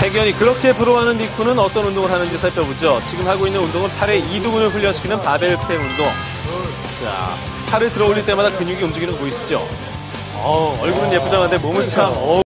태견이 그렇게 부러워하는 니쿠는 어떤 운동을 하는지 살펴보죠. 지금 하고 있는 운동은 팔의 이두근을 훈련시키는 바벨 프레 운동. 자, 팔을 들어 올릴 때마다 근육이 움직이는 거 보이시죠? 얼굴은 예쁘장한데 몸은 참